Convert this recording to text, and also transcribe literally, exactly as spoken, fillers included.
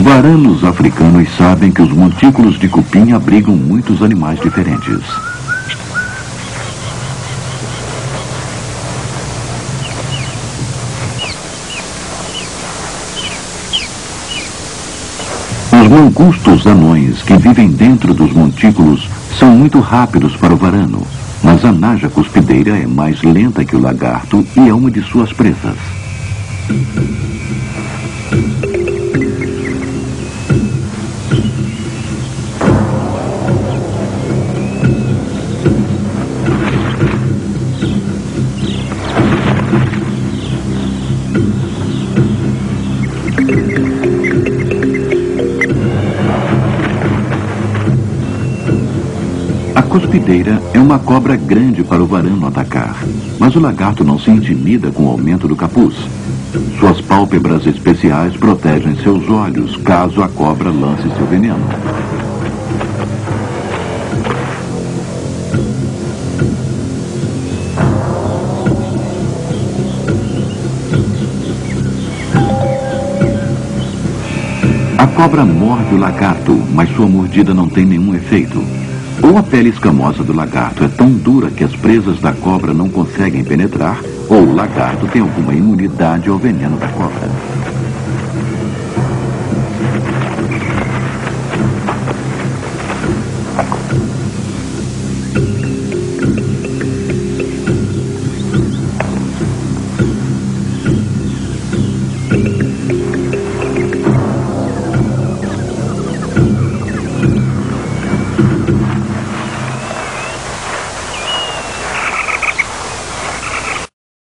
Varanos africanos sabem que os montículos de cupim abrigam muitos animais diferentes. Os mangustos anões que vivem dentro dos montículos são muito rápidos para o varano, mas a naja cuspideira é mais lenta que o lagarto e é uma de suas presas. A cuspideira é uma cobra grande para o varano atacar, mas o lagarto não se intimida com o aumento do capuz. Suas pálpebras especiais protegem seus olhos caso a cobra lance seu veneno. A cobra morde o lagarto, mas sua mordida não tem nenhum efeito. Ou a pele escamosa do lagarto é tão dura que as presas da cobra não conseguem penetrar, ou o lagarto tem alguma imunidade ao veneno da cobra.